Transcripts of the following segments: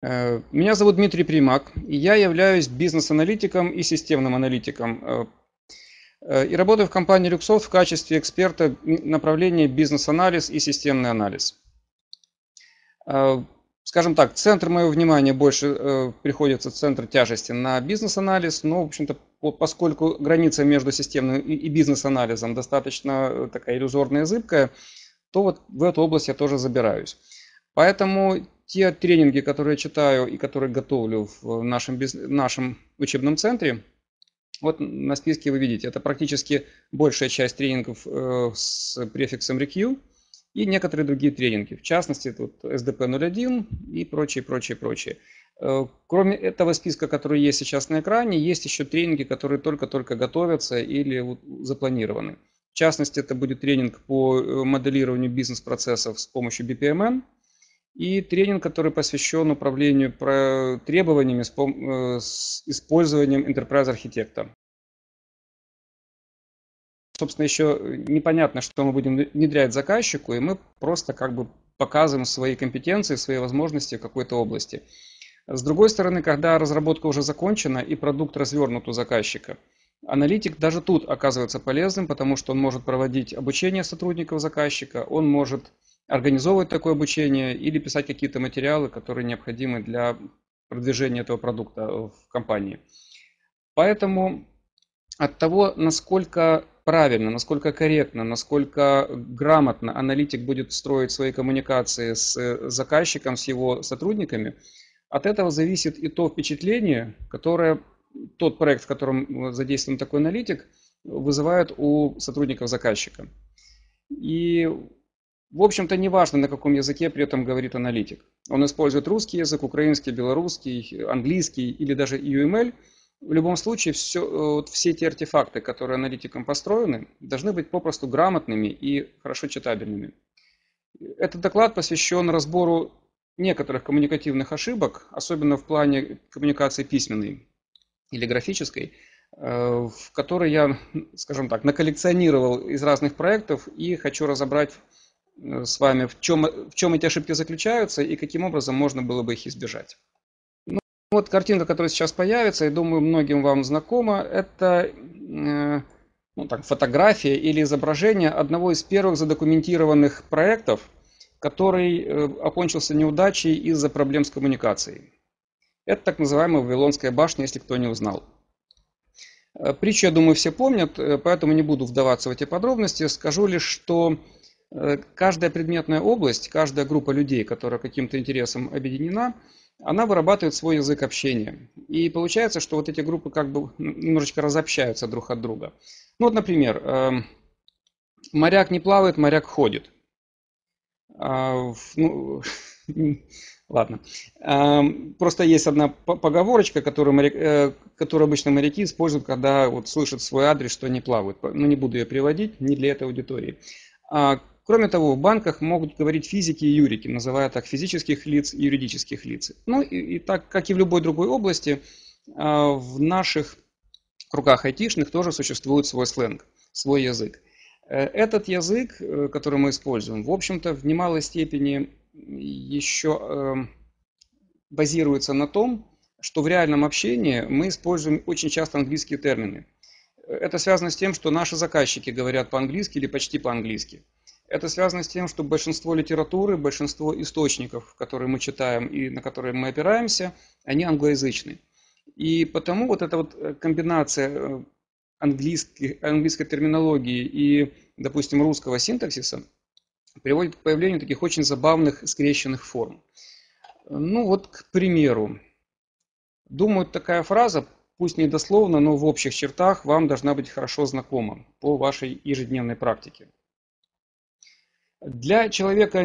Меня зовут Дмитрий Примак, и я являюсь бизнес-аналитиком и системным аналитиком. И работаю в компании Люксофт в качестве эксперта направления бизнес-анализ и системный анализ. Скажем так, центр моего внимания больше приходится центр тяжести на бизнес-анализ, но, в общем-то, поскольку граница между системным и бизнес-анализом достаточно такая иллюзорная, зыбкая, то вот в эту область я тоже забираюсь. Поэтому те тренинги, которые я читаю и которые готовлю в нашем учебном центре, вот на списке вы видите, это практически большая часть тренингов с префиксом REQ и некоторые другие тренинги. В частности, тут SDP-01 и прочее, прочее, прочее. Кроме этого списка, который есть сейчас на экране, есть еще тренинги, которые только-только готовятся или запланированы. В частности, это будет тренинг по моделированию бизнес-процессов с помощью BPMN и тренинг, который посвящен управлению требованиями с использованием Enterprise Architect. Собственно, еще непонятно, что мы будем внедрять заказчику, и мы просто как бы показываем свои компетенции, свои возможности в какой-то области. С другой стороны, когда разработка уже закончена и продукт развернут у заказчика, аналитик даже тут оказывается полезным, потому что он может проводить обучение сотрудников заказчика, он может организовывать такое обучение или писать какие-то материалы, которые необходимы для продвижения этого продукта в компании. Поэтому от того, насколько правильно, насколько корректно, насколько грамотно аналитик будет строить свои коммуникации с заказчиком, с его сотрудниками, от этого зависит и то впечатление, которое тот проект, в котором задействован такой аналитик, вызывает у сотрудников заказчика. И, в общем-то, не важно, на каком языке при этом говорит аналитик. Он использует русский язык, украинский, белорусский, английский или даже UML. В любом случае, все эти артефакты, которые аналитиком построены, должны быть попросту грамотными и хорошо читабельными. Этот доклад посвящен разбору некоторых коммуникативных ошибок, особенно в плане коммуникации письменной или графической, в которой я, скажем так, наколлекционировал из разных проектов и хочу разобрать с вами, в чем эти ошибки заключаются и каким образом можно было бы их избежать. Вот картинка, которая сейчас появится, я думаю, многим вам знакома, это фотография или изображение одного из первых задокументированных проектов, который окончился неудачей из-за проблем с коммуникацией. Это так называемая Вавилонская башня, если кто не узнал. Притчу, я думаю, все помнят, поэтому не буду вдаваться в эти подробности. Скажу лишь, что каждая предметная область, каждая группа людей, которая каким-то интересом объединена, она вырабатывает свой язык общения. И получается, что вот эти группы как бы немножечко разобщаются друг от друга. Ну вот, например, моряк не плавает, моряк ходит. Ладно. Просто есть одна поговорочка, которую обычно моряки используют, когда вот слышат свой адрес, что они плавают. Но не буду ее приводить, не для этой аудитории. Кроме того, в банках могут говорить физики и юрики, называя так физических лиц и юридических лиц. Ну и так, как и в любой другой области, в наших кругах айтишных тоже существует свой сленг, свой язык. Этот язык, который мы используем, в общем-то, в немалой степени еще базируется на том, что в реальном общении мы используем очень часто английские термины. Это связано с тем, что наши заказчики говорят по-английски или почти по-английски. Это связано с тем, что большинство литературы, большинство источников, которые мы читаем и на которые мы опираемся, они англоязычны. И потому вот эта вот комбинация английской терминологии и, допустим, русского синтаксиса приводит к появлению таких очень забавных скрещенных форм. Ну вот, к примеру, думаю, такая фраза, пусть не дословно, но в общих чертах вам должна быть хорошо знакома по вашей ежедневной практике. Для человека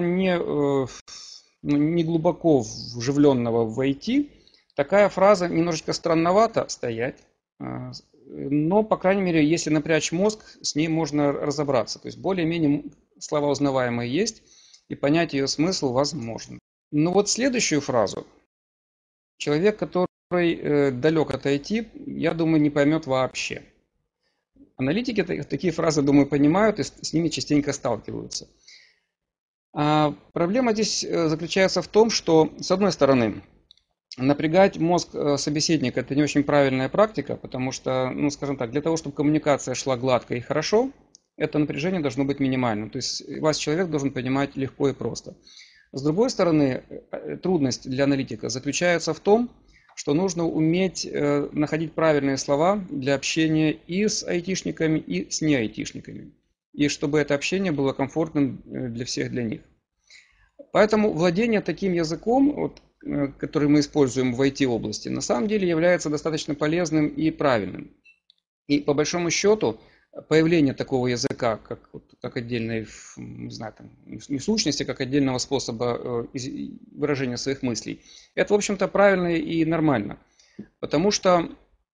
не глубоко вживленного в IT, такая фраза немножечко странновато стоять, но, по крайней мере, если напрячь мозг, с ней можно разобраться. То есть более-менее слова узнаваемые есть, и понять ее смысл возможно. Но вот следующую фразу человек, который далек от IT, я думаю, не поймет вообще. Аналитики такие фразы, думаю, понимают и с ними частенько сталкиваются. Проблема здесь заключается в том, что, с одной стороны, Напрягать мозг собеседника – это не очень правильная практика, потому что, ну, скажем так, для того, чтобы коммуникация шла гладко и хорошо, это напряжение должно быть минимальным. То есть вас человек должен понимать легко и просто. С другой стороны, трудность для аналитика заключается в том, что нужно уметь находить правильные слова для общения и с айтишниками, и с не-айтишниками. И чтобы это общение было комфортным для всех для них. Поэтому владение таким языком, вот, который мы используем в IT-области, на самом деле является достаточно полезным и правильным. И по большому счету, появление такого языка, как отдельной, не знаю, там, не сущности, как отдельного способа выражения своих мыслей, это, в общем-то, правильно и нормально. Потому что,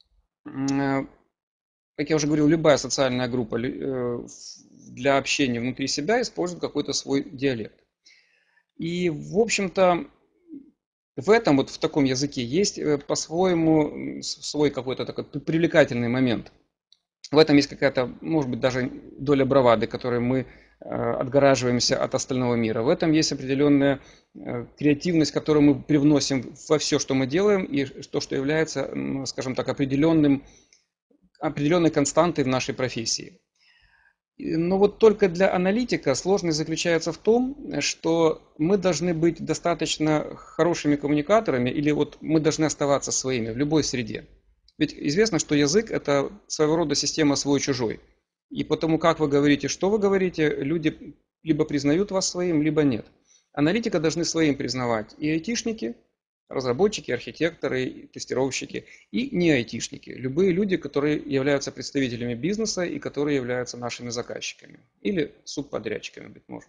как я уже говорил, любая социальная группа для общения внутри себя использует какой-то свой диалект. И, в общем-то, в этом, вот в таком языке есть по-своему свой какой-то такой привлекательный момент. В этом есть какая-то, может быть, даже доля бравады, которой мы отгораживаемся от остального мира. В этом есть определенная креативность, которую мы привносим во все, что мы делаем, и то, что является, скажем так, определенной константой в нашей профессии. Но вот только для аналитика сложность заключается в том, что мы должны быть достаточно хорошими коммуникаторами, или вот мы должны оставаться своими в любой среде. Ведь известно, что язык – это своего рода система свой-чужой. И потому, как вы говорите, что вы говорите, люди либо признают вас своим, либо нет. Аналитика должны своим признавать и айтишники, разработчики, архитекторы, тестировщики, и не айтишники. Любые люди, которые являются представителями бизнеса и которые являются нашими заказчиками. Или субподрядчиками, быть может.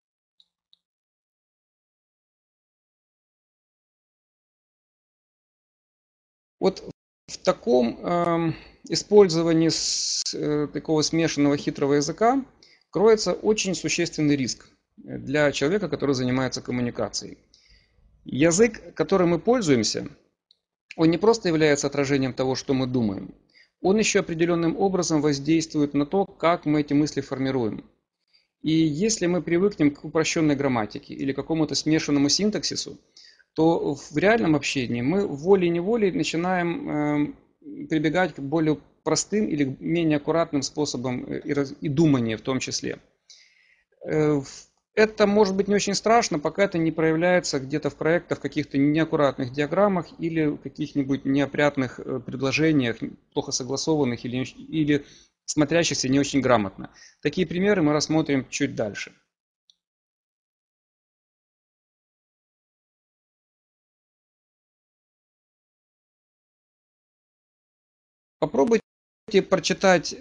Вот в таком использовании такого смешанного хитрого языка кроется очень существенный риск для человека, который занимается коммуникацией. Язык, которым мы пользуемся, он не просто является отражением того, что мы думаем, он еще определенным образом воздействует на то, как мы эти мысли формируем. И если мы привыкнем к упрощенной грамматике или к какому-то смешанному синтаксису, то в реальном общении мы волей-неволей начинаем прибегать к более простым или менее аккуратным способам и думания в том числе. Это может быть не очень страшно, пока это не проявляется где-то в проектах, в каких-то неаккуратных диаграммах или в каких-нибудь неопрятных предложениях, плохо согласованных или смотрящихся не очень грамотно. Такие примеры мы рассмотрим чуть дальше. Попробуйте прочитать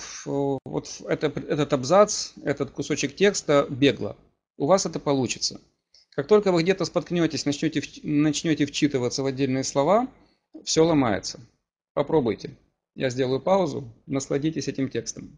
этот абзац, этот кусочек текста бегло. У вас это получится. Как только вы где-то споткнетесь, начнете вчитываться в отдельные слова, все ломается. Попробуйте. Я сделаю паузу. Насладитесь этим текстом.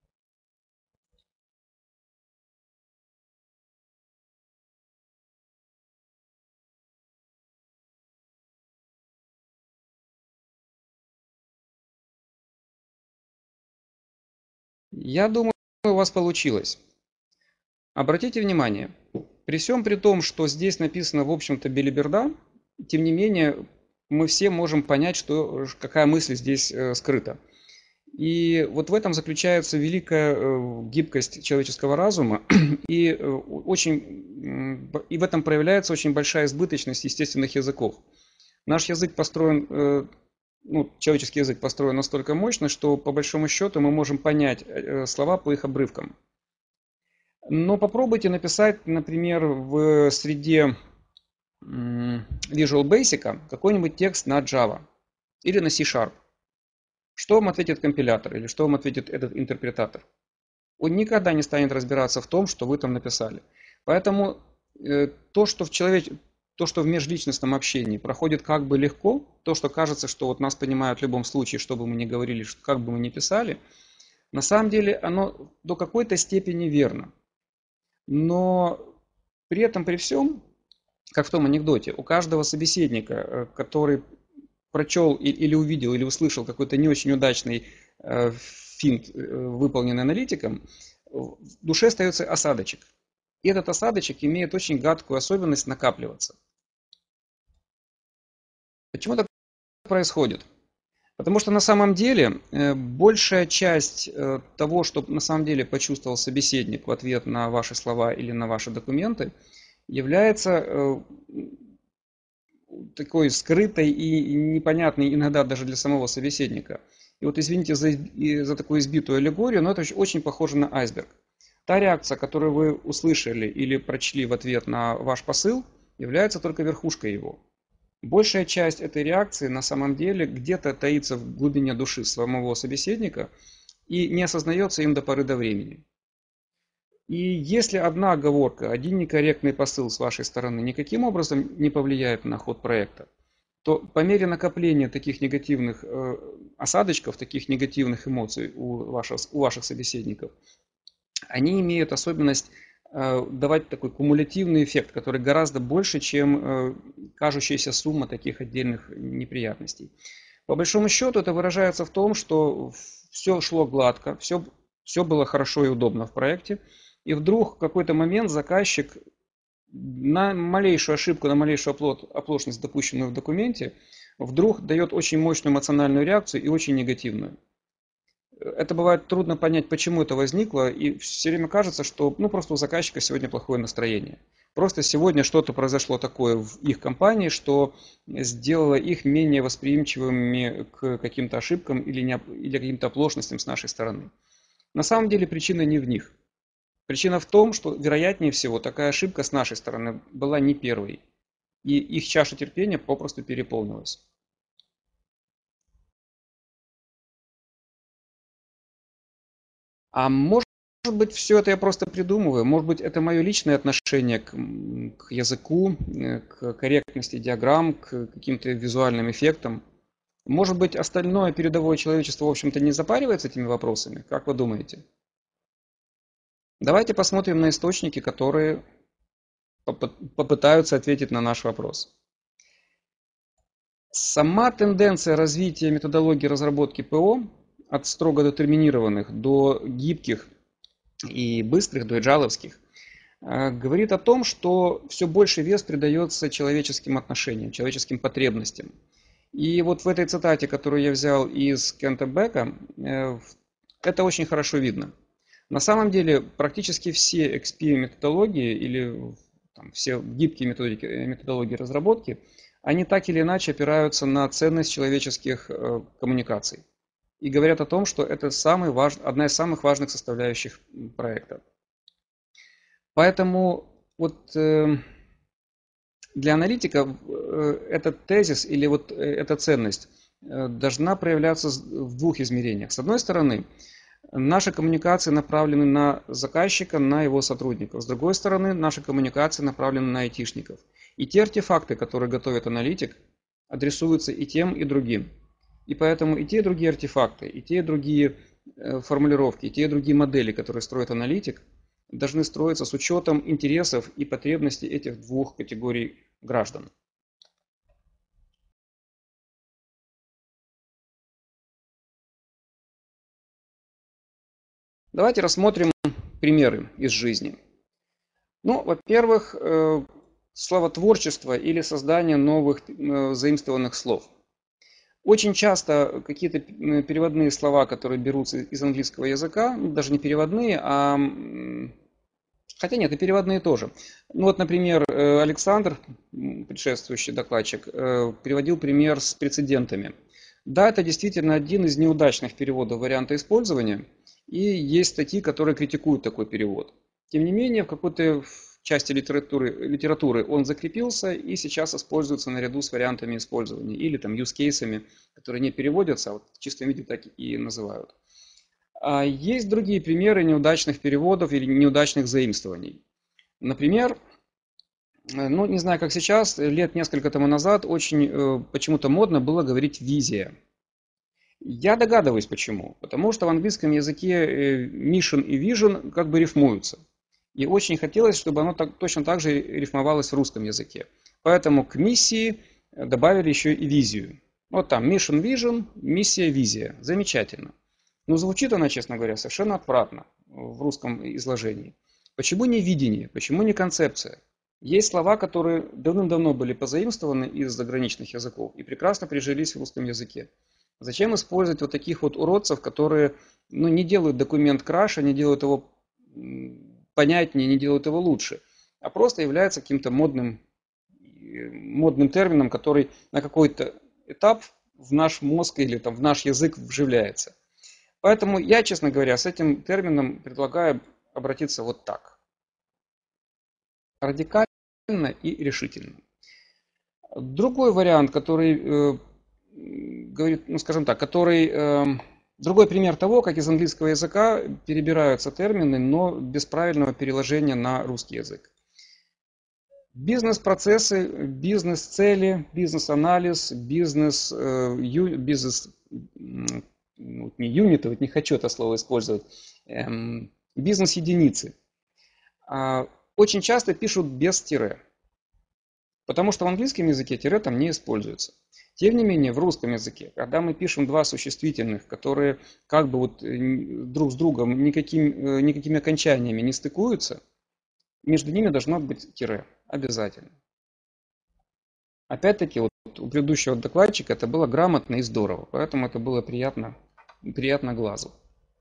Я думаю, у вас получилось. Обратите внимание, при всем при том, что здесь написано, в общем-то, белиберда, тем не менее, мы все можем понять, какая мысль здесь скрыта. И вот в этом заключается великая гибкость человеческого разума, и в этом проявляется очень большая избыточность естественных языков. Наш язык построен, человеческий язык построен настолько мощно, что по большому счету мы можем понять слова по их обрывкам. Но попробуйте написать, например, в среде Visual Basic какой-нибудь текст на Java или на C#. Что вам ответит компилятор или что вам ответит этот интерпретатор? Он никогда не станет разбираться в том, что вы там написали. Поэтому то, что в межличностном общении проходит как бы легко, то, что кажется, что вот нас понимают в любом случае, что бы мы ни говорили, как бы мы ни писали, на самом деле оно до какой-то степени верно. Но при этом, при всем, как в том анекдоте, у каждого собеседника, который прочел или увидел, или услышал какой-то не очень удачный финт, выполненный аналитиком, в душе остается осадочек. И этот осадочек имеет очень гадкую особенность накапливаться. Почему так происходит? Потому что на самом деле большая часть того, что на самом деле почувствовал собеседник в ответ на ваши слова или на ваши документы, является такой скрытой и непонятной иногда даже для самого собеседника. И вот извините за такую избитую аллегорию, но это очень похоже на айсберг. Та реакция, которую вы услышали или прочли в ответ на ваш посыл, является только верхушкой его. Большая часть этой реакции на самом деле где-то таится в глубине души самого собеседника и не осознается им до поры до времени. И если одна оговорка, один некорректный посыл с вашей стороны никаким образом не повлияет на ход проекта, то по мере накопления таких негативных осадочков, таких негативных эмоций у ваших собеседников, они имеют особенность давать такой кумулятивный эффект, который гораздо больше, чем кажущаяся сумма таких отдельных неприятностей. По большому счету это выражается в том, что все шло гладко, все было хорошо и удобно в проекте, и вдруг в какой-то момент заказчик на малейшую ошибку, на малейшую оплошность, допущенную в документе, вдруг дает очень мощную эмоциональную реакцию и очень негативную. Это бывает трудно понять, почему это возникло, и все время кажется, что просто у заказчика сегодня плохое настроение. Просто сегодня что-то произошло такое в их компании, что сделало их менее восприимчивыми к каким-то ошибкам или каким-то оплошностям с нашей стороны. На самом деле причина не в них. Причина в том, что, вероятнее всего, такая ошибка с нашей стороны была не первой. И их чаша терпения попросту переполнилась. А может быть, все это я просто придумываю. Может быть, это мое личное отношение к языку, к корректности диаграмм, к каким-то визуальным эффектам. Может быть, остальное передовое человечество, в общем-то, не запаривается этими вопросами? Как вы думаете? Давайте посмотрим на источники, которые попытаются ответить на наш вопрос. Сама тенденция развития методологии разработки ПО от строго детерминированных до гибких и быстрых, до эджаловских, говорит о том, что все больше вес придается человеческим отношениям, человеческим потребностям. И вот в этой цитате, которую я взял из Кента Бека, это очень хорошо видно. На самом деле практически все XP-методологии или все гибкие методологии разработки, они так или иначе опираются на ценность человеческих коммуникаций. И говорят о том, что это одна из самых важных составляющих проекта. Поэтому вот для аналитика этот тезис или вот эта ценность должна проявляться в двух измерениях. С одной стороны, наши коммуникации направлены на заказчика, на его сотрудников. С другой стороны, наши коммуникации направлены на айтишников. И те артефакты, которые готовит аналитик, адресуются и тем, и другим. И поэтому и те, и другие артефакты, и те, и другие формулировки, и те, и другие модели, которые строит аналитик, должны строиться с учетом интересов и потребностей этих двух категорий граждан. Давайте рассмотрим примеры из жизни. Во-первых, словотворчество или создание новых заимствованных слов. Очень часто какие-то переводные слова, которые берутся из английского языка, даже не переводные, хотя нет, и переводные тоже. Например, Александр, предшествующий докладчик, приводил пример с прецедентами. Да, это действительно один из неудачных переводов варианта использования, и есть статьи, которые критикуют такой перевод. Тем не менее, в какой-то части литературы он закрепился и сейчас используется наряду с вариантами использования или use-кейсами, которые не переводятся, а в чистом виде так и называют. Есть другие примеры неудачных переводов или неудачных заимствований. Например, не знаю, как сейчас, лет несколько тому назад очень почему-то модно было говорить «визия». Я догадываюсь почему. Потому что в английском языке mission и vision как бы рифмуются. И очень хотелось, чтобы оно точно так же рифмовалось в русском языке. Поэтому к миссии добавили еще и визию. Вот там mission, vision, миссия, визия. Замечательно. Но звучит она, честно говоря, совершенно отвратно в русском изложении. Почему не видение? Почему не концепция? Есть слова, которые давным-давно были позаимствованы из заграничных языков и прекрасно прижились в русском языке. Зачем использовать вот таких вот уродцев, которые не делают документ краше, не делают его понятнее, не делают его лучше, а просто является каким-то модным термином, который на какой-то этап в наш мозг или там, в наш язык вживляется. Поэтому я, честно говоря, с этим термином предлагаю обратиться вот так. Радикально и решительно. Другой вариант, который говорит, скажем так, другой пример того, как из английского языка перебираются термины, но без правильного переложения на русский язык. Бизнес-процессы, бизнес-цели, бизнес-анализ, не юниты, вот не хочу это слово использовать, бизнес-единицы. Очень часто пишут без тире, потому что в английском языке тире там не используется. Тем не менее, в русском языке, когда мы пишем два существительных, которые как бы вот друг с другом никакими окончаниями не стыкуются, между ними должно быть тире. Обязательно. Опять-таки, вот у предыдущего докладчика это было грамотно и здорово, поэтому это было приятно глазу.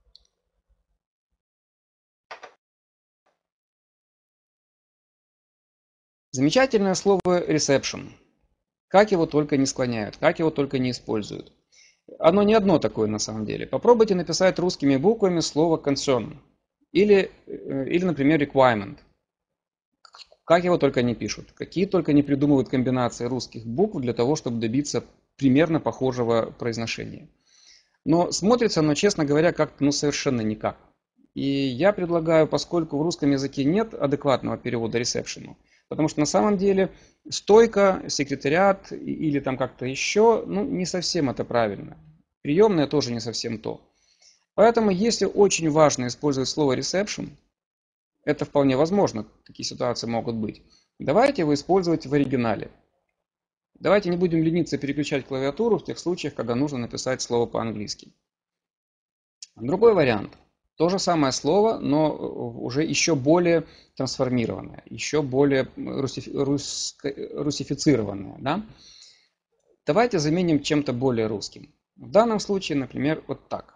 Замечательное слово reception. Как его только не склоняют, как его только не используют. Оно не одно такое на самом деле. Попробуйте написать русскими буквами слово concern или например, requirement. Как его только не пишут, какие только не придумывают комбинации русских букв для того, чтобы добиться примерно похожего произношения. Но смотрится оно, честно говоря, как-то совершенно никак. И я предлагаю, поскольку в русском языке нет адекватного перевода ресепшену, потому что на самом деле стойка, секретариат или там как-то еще, не совсем это правильно. Приемная тоже не совсем то. Поэтому, если очень важно использовать слово reception, это вполне возможно, такие ситуации могут быть, давайте его использовать в оригинале. Давайте не будем лениться переключать клавиатуру в тех случаях, когда нужно написать слово по-английски. Другой вариант. То же самое слово, но уже еще более трансформированное, еще более русифицированное. Да? Давайте заменим чем-то более русским. В данном случае, например, вот так.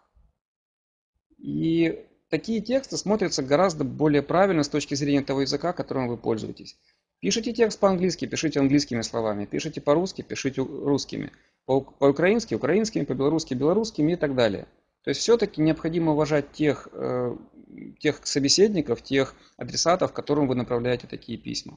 И такие тексты смотрятся гораздо более правильно с точки зрения того языка, которым вы пользуетесь. Пишите текст по-английски, пишите английскими словами. Пишите по-русски, пишите русскими. По-украински, украинскими, по-белорусски, белорусскими и так далее. То есть все-таки необходимо уважать тех собеседников, тех адресатов, которым вы направляете такие письма.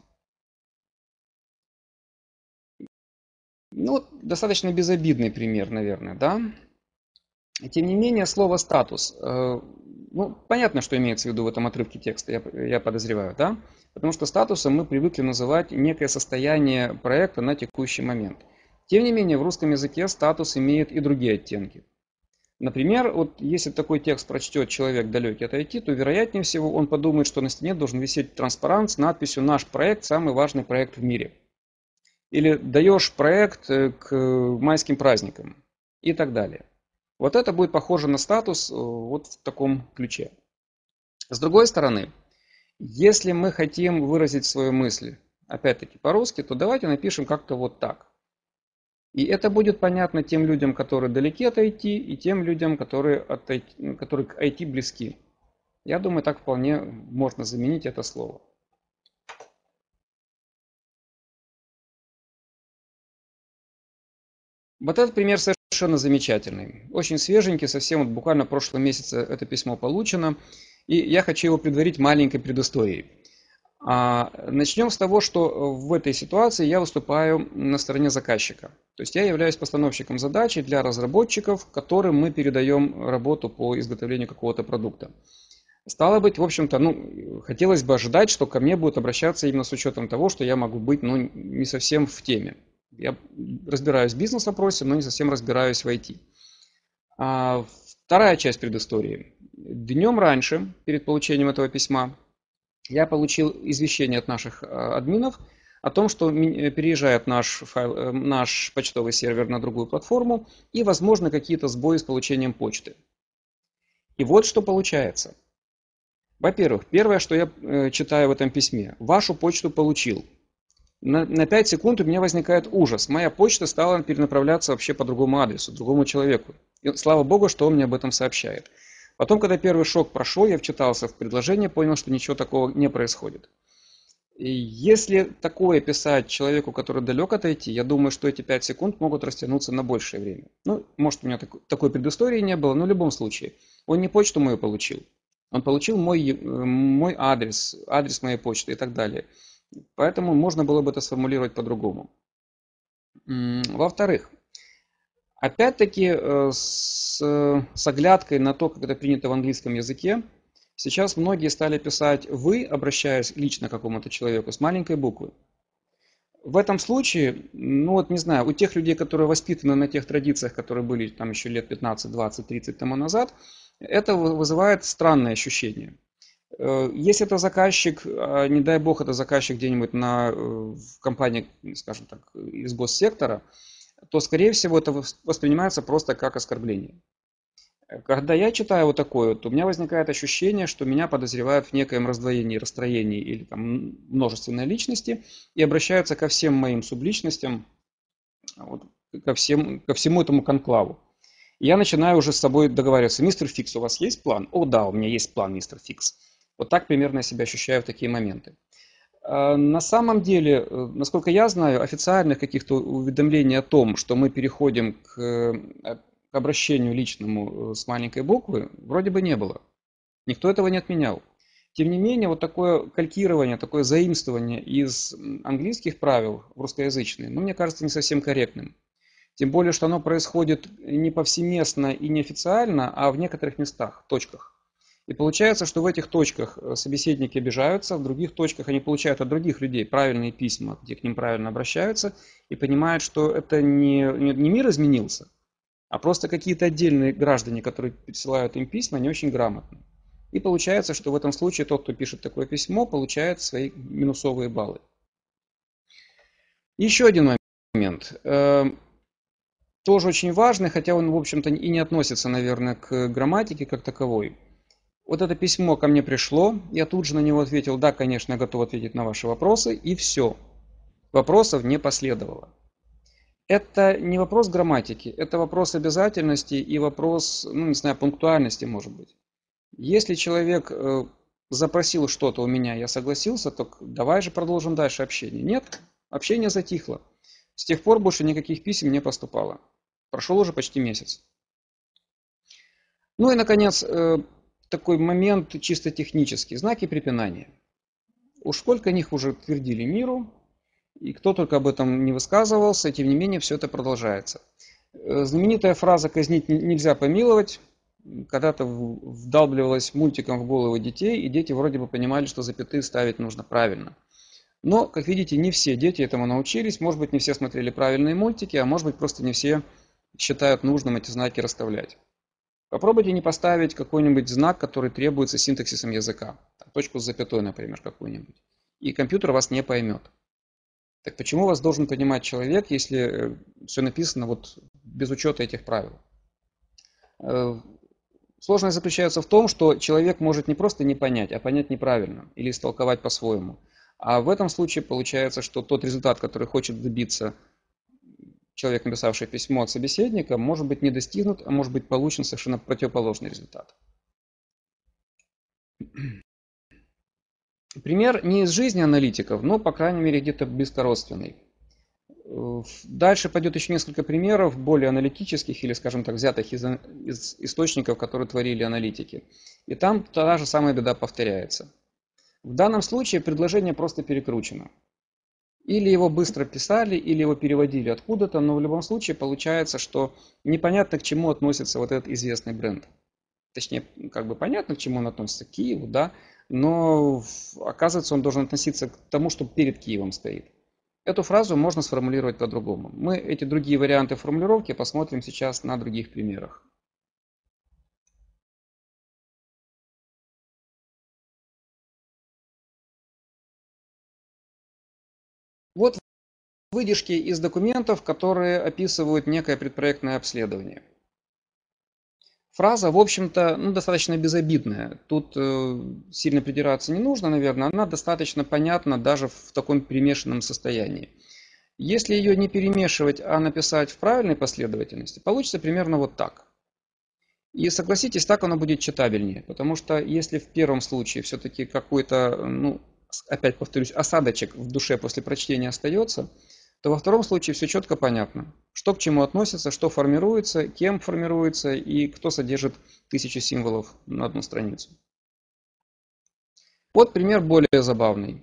Достаточно безобидный пример, наверное, да? Тем не менее, слово «статус». Понятно, что имеется в виду в этом отрывке текста, я подозреваю, да? Потому что статусом мы привыкли называть некое состояние проекта на текущий момент. Тем не менее, в русском языке статус имеет и другие оттенки. Например, если такой текст прочтет человек далекий от IT, то вероятнее всего он подумает, что на стене должен висеть транспарант с надписью «Наш проект – самый важный проект в мире». Или «Даешь проект к майским праздникам» и так далее. Вот это будет похоже на статус вот в таком ключе. С другой стороны, если мы хотим выразить свою мысль, опять-таки по-русски, то давайте напишем как-то вот так. И это будет понятно тем людям, которые далеки от IT, и тем людям, которые к IT близки. Я думаю, так вполне можно заменить это слово. Вот этот пример совершенно замечательный. Очень свеженький, совсем буквально в прошлом месяце это письмо получено. И я хочу его предварить маленькой предысторией. Начнем с того, что в этой ситуации я выступаю на стороне заказчика. То есть я являюсь постановщиком задачи для разработчиков, которым мы передаем работу по изготовлению какого-то продукта. Стало быть, в общем-то, хотелось бы ожидать, что ко мне будут обращаться именно с учетом того, что я могу быть не совсем в теме. Я разбираюсь в бизнес-вопросе, но не совсем разбираюсь в IT. Вторая часть предыстории. Днем раньше, перед получением этого письма, я получил извещение от наших админов о том, что переезжает наш почтовый сервер на другую платформу и, возможно, какие-то сбои с получением почты. И вот что получается. Во-первых, первое, что я читаю в этом письме. Вашу почту получил. На 5 секунд у меня возникает ужас. Моя почта стала перенаправляться вообще по другому адресу, другому человеку. И слава богу, что он мне об этом сообщает. Потом, когда первый шок прошел, я вчитался в предложение, понял, что ничего такого не происходит. И если такое писать человеку, который далек от IT, я думаю, что эти 5 секунд могут растянуться на большее время. Ну, может, у меня такой предыстории не было, но в любом случае. Он не почту мою получил. Он получил мой адрес, адрес моей почты и так далее. Поэтому можно было бы это сформулировать по-другому. Во-вторых, опять-таки с оглядкой на то, как это принято в английском языке, сейчас многие стали писать «вы», обращаясь лично к какому-то человеку, с маленькой буквы. В этом случае, ну вот не знаю, у тех людей, которые воспитаны на тех традициях, которые были там еще лет 15, 20, 30 тому назад, это вызывает странное ощущение. Если это заказчик, не дай бог, это заказчик где-нибудь в компании, скажем так, из госсектора, то, скорее всего, это воспринимается просто как оскорбление. Когда я читаю вот такое, то у меня возникает ощущение, что меня подозревают в некоем раздвоении, расстроении или там множественной личности и обращаются ко всем моим субличностям, вот, ко всему этому конклаву. И я начинаю уже с собой договариваться. Мистер Фикс, у вас есть план? О, да, у меня есть план, мистер Фикс. Вот так примерно я себя ощущаю в такие моменты. На самом деле, насколько я знаю, официальных каких-то уведомлений о том, что мы переходим к обращению личному с маленькой буквы, вроде бы не было. Никто этого не отменял. Тем не менее, вот такое калькирование, такое заимствование из английских правил в русскоязычные, ну, мне кажется, не совсем корректным. Тем более, что оно происходит не повсеместно и неофициально, а в некоторых местах, точках. И получается, что в этих точках собеседники обижаются, в других точках они получают от других людей правильные письма, где к ним правильно обращаются, и понимают, что это не мир изменился, а просто какие-то отдельные граждане, которые присылают им письма, не очень грамотны. И получается, что в этом случае тот, кто пишет такое письмо, получает свои минусовые баллы. Еще один момент. Тоже очень важный, хотя он, в общем-то, и не относится, наверное, к грамматике как таковой. Вот это письмо ко мне пришло, я тут же на него ответил: да, конечно, я готов ответить на ваши вопросы, и все. Вопросов не последовало. Это не вопрос грамматики, это вопрос обязательности и вопрос, ну, не знаю, пунктуальности, может быть. Если человек запросил что-то у меня, я согласился, то давай же продолжим дальше общение. Нет, общение затихло. С тех пор больше никаких писем не поступало. Прошел уже почти месяц. Ну и, наконец, такой момент чисто технический. Знаки препинания. Уж сколько них уже твердили миру, и кто только об этом не высказывался, тем не менее все это продолжается. Знаменитая фраза «казнить нельзя помиловать» когда-то вдалбливалась мультиком в головы детей, и дети вроде бы понимали, что запятые ставить нужно правильно. Но, как видите, не все дети этому научились, может быть, не все смотрели правильные мультики, а может быть, просто не все считают нужным эти знаки расставлять. Попробуйте не поставить какой-нибудь знак, который требуется синтаксисом языка. Точку с запятой, например, какую-нибудь. И компьютер вас не поймет. Так почему вас должен понимать человек, если все написано вот без учета этих правил? Сложность заключается в том, что человек может не просто не понять, а понять неправильно или истолковать по-своему. А в этом случае получается, что тот результат, который хочет добиться человек, написавший письмо от собеседника, может быть не достигнут, а может быть получен совершенно противоположный результат. Пример не из жизни аналитиков, но, по крайней мере, где-то близкородственный. Дальше пойдет еще несколько примеров, более аналитических или, скажем так, взятых из источников, которые творили аналитики. И там та же самая беда повторяется. В данном случае предложение просто перекручено. Или его быстро писали, или его переводили откуда-то, но в любом случае получается, что непонятно, к чему относится вот этот известный бренд. Точнее, как бы понятно, к чему он относится, к Киеву, да, но оказывается, он должен относиться к тому, что перед Киевом стоит. Эту фразу можно сформулировать по-другому. Мы эти другие варианты формулировки посмотрим сейчас на других примерах. Вот выдержки из документов, которые описывают некое предпроектное обследование. Фраза, в общем-то, ну, достаточно безобидная. Тут сильно придираться не нужно, наверное. Она достаточно понятна даже в таком перемешанном состоянии. Если ее не перемешивать, а написать в правильной последовательности, получится примерно вот так. И согласитесь, так оно будет читабельнее. Потому что если в первом случае все-таки какой-то, ну, опять повторюсь, осадочек в душе после прочтения остается, то во втором случае все четко понятно, что к чему относится, что формируется, кем формируется и кто содержит 1000 символов на одну страницу. Вот пример более забавный.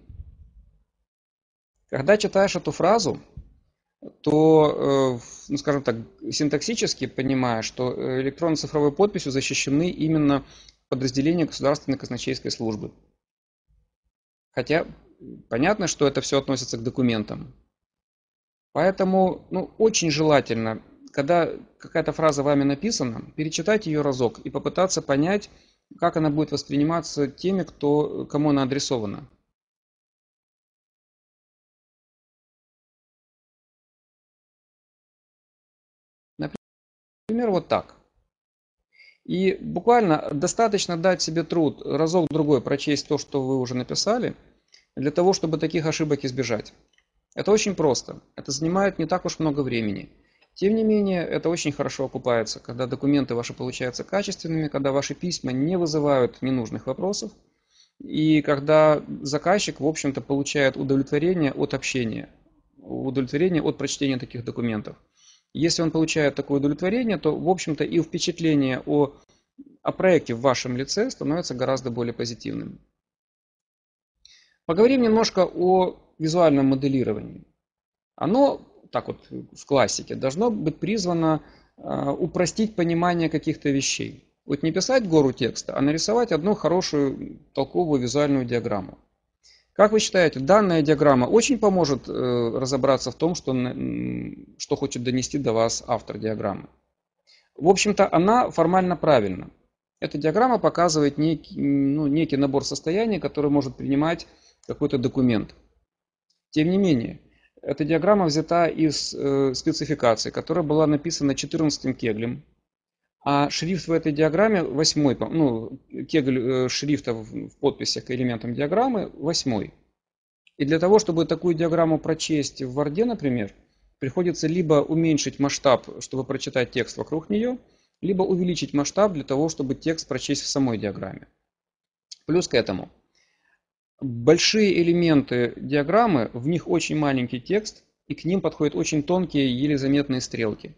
Когда читаешь эту фразу, то, ну, скажем так, синтаксически понимаешь, что электронно-цифровой подписью защищены именно подразделения государственной казначейской службы. Хотя понятно, что это все относится к документам. Поэтому, ну, очень желательно, когда какая-то фраза вами написана, перечитать ее разок и попытаться понять, как она будет восприниматься теми, кому она адресована. Например, вот так. И буквально достаточно дать себе труд разок-другой прочесть то, что вы уже написали, для того, чтобы таких ошибок избежать. Это очень просто. Это занимает не так уж много времени. Тем не менее, это очень хорошо окупается, когда документы ваши получаются качественными, когда ваши письма не вызывают ненужных вопросов, и когда заказчик, в общем-то, получает удовлетворение от общения, удовлетворение от прочтения таких документов. Если он получает такое удовлетворение, то, в общем-то, и впечатление о проекте в вашем лице становится гораздо более позитивным. Поговорим немножко о визуальном моделировании. Оно, так вот в классике, должно быть призвано упростить понимание каких-то вещей. Вот не писать гору текста, а нарисовать одну хорошую толковую визуальную диаграмму. Как вы считаете, данная диаграмма очень поможет разобраться в том, что хочет донести до вас автор диаграммы? В общем-то, она формально правильна. Эта диаграмма показывает некий набор состояний, который может принимать какой-то документ. Тем не менее, эта диаграмма взята из спецификации, которая была написана 14-м Кеглем, а шрифт в этой диаграмме 8-й, ну, Кегль шрифта в подписях к элементам диаграммы 8-й. И для того, чтобы такую диаграмму прочесть в Word, например, приходится либо уменьшить масштаб, чтобы прочитать текст вокруг нее, либо увеличить масштаб для того, чтобы текст прочесть в самой диаграмме. Плюс к этому, большие элементы диаграммы, в них очень маленький текст, и к ним подходят очень тонкие, еле заметные стрелки.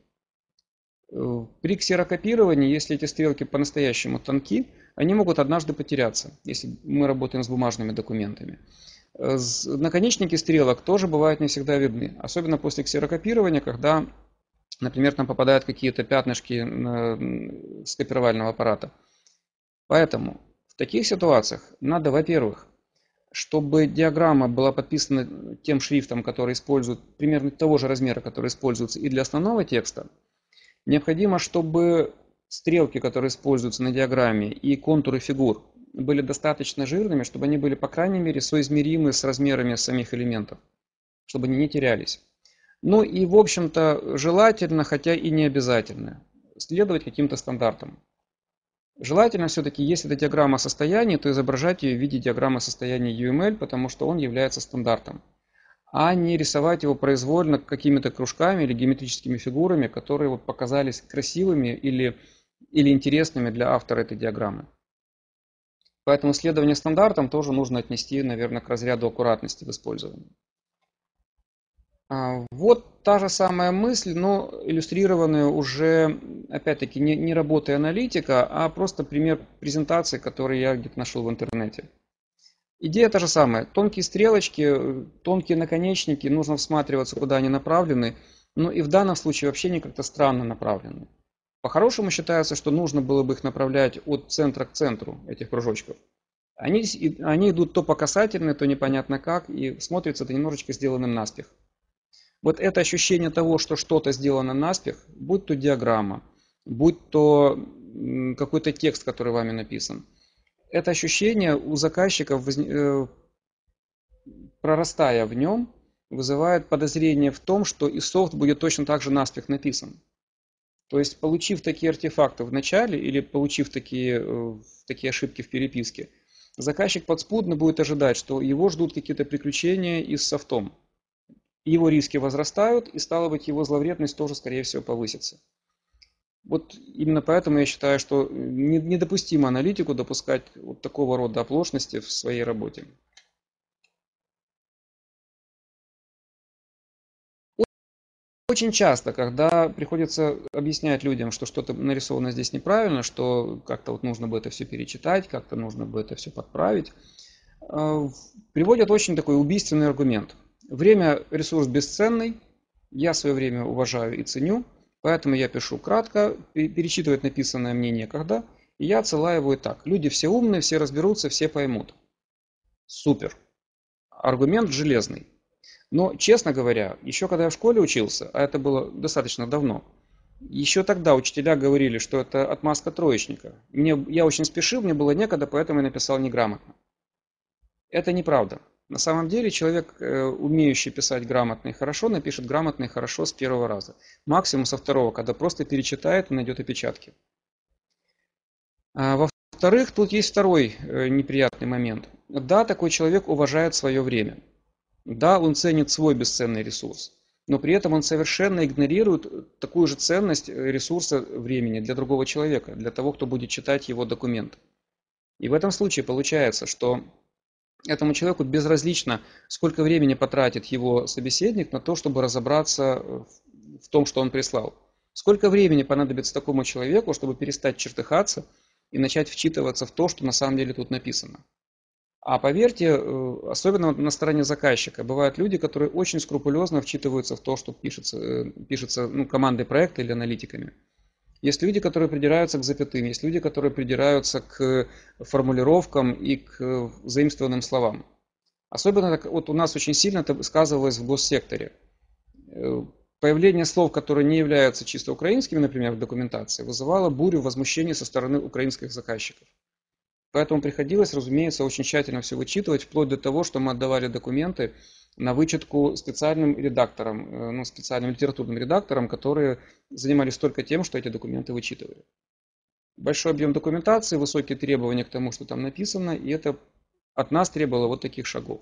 При ксерокопировании, если эти стрелки по-настоящему тонки, они могут однажды потеряться, если мы работаем с бумажными документами. Наконечники стрелок тоже бывают не всегда видны, особенно после ксерокопирования, когда, например, там попадают какие-то пятнышки с копировального аппарата. Поэтому в таких ситуациях надо, во-первых, чтобы диаграмма была подписана тем шрифтом, который используют, примерно того же размера, который используется и для основного текста, необходимо, чтобы стрелки, которые используются на диаграмме, и контуры фигур были достаточно жирными, чтобы они были, по крайней мере, соизмеримы с размерами самих элементов, чтобы они не терялись. Ну и, в общем-то, желательно, хотя и не обязательно, следовать каким-то стандартам. Желательно все-таки, если это диаграмма состояния, то изображать ее в виде диаграммы состояния UML, потому что он является стандартом, а не рисовать его произвольно какими-то кружками или геометрическими фигурами, которые вот показались красивыми или интересными для автора этой диаграммы. Поэтому следование стандартам тоже нужно отнести, наверное, к разряду аккуратности в использовании. Вот та же самая мысль, но иллюстрированная уже, опять-таки, не работой аналитика, а просто пример презентации, который я где-то нашел в интернете. Идея та же самая. Тонкие стрелочки, тонкие наконечники, нужно всматриваться, куда они направлены. Но и в данном случае вообще они как-то странно направлены. По-хорошему считается, что нужно было бы их направлять от центра к центру, этих кружочков. Они идут то по касательной, то непонятно как, и смотрится это немножечко сделанным наспех. Вот это ощущение того, что что-то сделано наспех, будь то диаграмма, будь то какой-то текст, который вами написан, это ощущение у заказчиков, прорастая в нем, вызывает подозрение в том, что и софт будет точно так же наспех написан. То есть, получив такие артефакты в начале или получив такие ошибки в переписке, заказчик подспудно будет ожидать, что его ждут какие-то приключения и с софтом. Его риски возрастают, и стало быть, его зловредность тоже, скорее всего, повысится. Вот именно поэтому я считаю, что недопустимо аналитику допускать вот такого рода оплошности в своей работе. Очень часто, когда приходится объяснять людям, что что-то нарисовано здесь неправильно, что как-то вот нужно бы это все перечитать, как-то нужно бы это все подправить, приводят очень такой убийственный аргумент. Время – ресурс бесценный, я свое время уважаю и ценю, поэтому я пишу кратко, перечитывать написанное мне некогда, и я отсылаю его и так. Люди все умные, все разберутся, все поймут. Супер. Аргумент железный. Но, честно говоря, еще когда я в школе учился, а это было достаточно давно, еще тогда учителя говорили, что это отмазка троечника. Я очень спешил, мне было некогда, поэтому я написал неграмотно. Это неправда. На самом деле человек, умеющий писать грамотно и хорошо, напишет грамотно и хорошо с первого раза. Максимум со второго, когда просто перечитает и найдет опечатки. Во-вторых, тут есть второй неприятный момент. Да, такой человек уважает свое время. Да, он ценит свой бесценный ресурс, но при этом он совершенно игнорирует такую же ценность ресурса времени для другого человека, для того, кто будет читать его документ. И в этом случае получается, что этому человеку безразлично, сколько времени потратит его собеседник на то, чтобы разобраться в том, что он прислал. Сколько времени понадобится такому человеку, чтобы перестать чертыхаться и начать вчитываться в то, что на самом деле тут написано. А поверьте, особенно на стороне заказчика, бывают люди, которые очень скрупулезно вчитываются в то, что пишется командой проекта или аналитиками. Есть люди, которые придираются к запятым, есть люди, которые придираются к формулировкам и к заимствованным словам. Особенно вот у нас очень сильно это сказывалось в госсекторе. Появление слов, которые не являются чисто украинскими, например, в документации, вызывало бурю возмущения со стороны украинских заказчиков. Поэтому приходилось, разумеется, очень тщательно все вычитывать, вплоть до того, что мы отдавали документы на вычетку специальным редакторам, специальным литературным редакторам, которые занимались только тем, что эти документы вычитывали. Большой объем документации, высокие требования к тому, что там написано, и это от нас требовало вот таких шагов.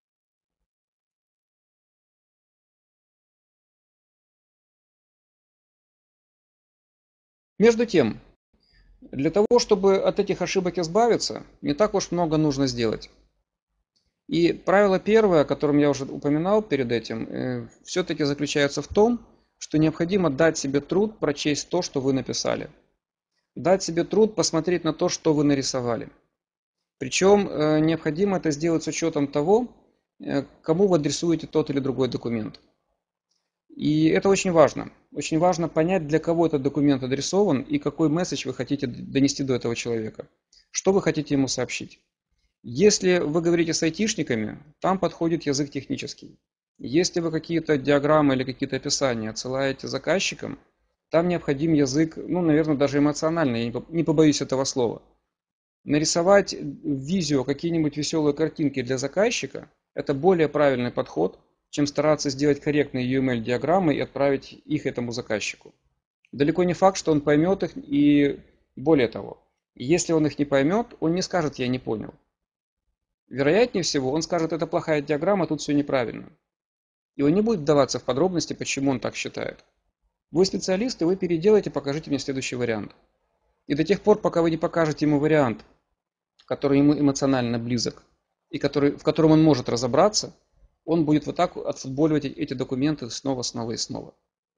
Между тем, для того, чтобы от этих ошибок избавиться, не так уж много нужно сделать. И правило первое, о котором я уже упоминал перед этим, все-таки заключается в том, что необходимо дать себе труд прочесть то, что вы написали. Дать себе труд посмотреть на то, что вы нарисовали. Причем необходимо это сделать с учетом того, кому вы адресуете тот или другой документ. И это очень важно. Очень важно понять, для кого этот документ адресован и какой месседж вы хотите донести до этого человека. Что вы хотите ему сообщить. Если вы говорите с айтишниками, там подходит язык технический. Если вы какие-то диаграммы или какие-то описания отсылаете заказчикам, там необходим язык, наверное, даже эмоциональный, я не побоюсь этого слова. Нарисовать в видео какие-нибудь веселые картинки для заказчика – это более правильный подход, чем стараться сделать корректные UML-диаграммы и отправить их этому заказчику. Далеко не факт, что он поймет их, и более того, если он их не поймет, он не скажет «я не понял». Вероятнее всего, он скажет, это плохая диаграмма, тут все неправильно. И он не будет вдаваться в подробности, почему он так считает. Вы специалисты, вы переделайте, покажите мне следующий вариант. И до тех пор, пока вы не покажете ему вариант, который ему эмоционально близок, и в котором он может разобраться, он будет вот так отфутболивать эти документы снова и снова.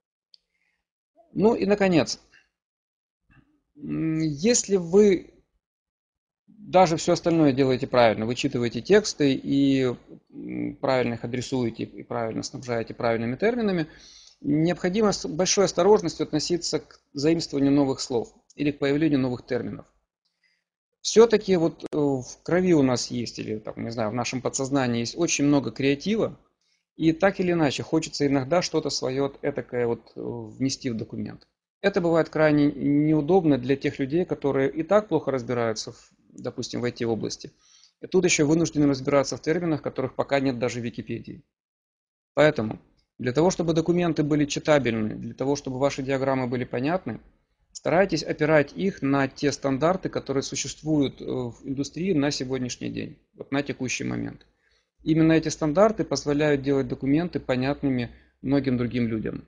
Ну и наконец, если вы даже все остальное делаете правильно, вычитываете тексты и правильно их адресуете, и правильно снабжаете правильными терминами, необходимо с большой осторожностью относиться к заимствованию новых слов или к появлению новых терминов. Все-таки вот в крови у нас есть, или там, не знаю, в нашем подсознании есть очень много креатива, и так или иначе хочется иногда что-то свое этакое вот внести в документ. Это бывает крайне неудобно для тех людей, которые и так плохо разбираются, допустим, в IT-области. И тут еще вынуждены разбираться в терминах, которых пока нет даже в Википедии. Поэтому, Для того, чтобы документы были читабельны, для того, чтобы ваши диаграммы были понятны, старайтесь опирать их на те стандарты, которые существуют в индустрии на сегодняшний день, вот на текущий момент. Именно эти стандарты позволяют делать документы понятными многим другим людям.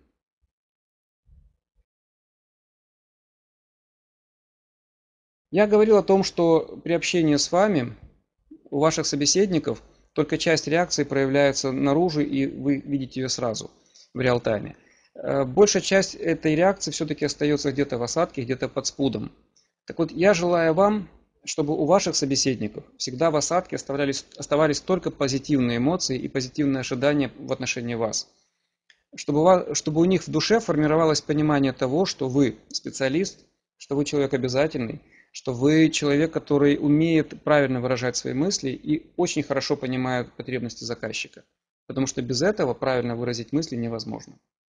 Я говорил о том, что при общении с вами у ваших собеседников только часть реакции проявляется наружу, и вы видите ее сразу в реал-тайме. Большая часть этой реакции все-таки остается где-то в осадке, где-то под спудом. Так вот, я желаю вам, чтобы у ваших собеседников всегда в осадке оставались только позитивные эмоции и позитивные ожидания в отношении вас. Чтобы у них в душе формировалось понимание того, что вы специалист, что вы человек обязательный, что вы человек, который умеет правильно выражать свои мысли и очень хорошо понимает потребности заказчика. Потому что без этого правильно выразить мысли невозможно.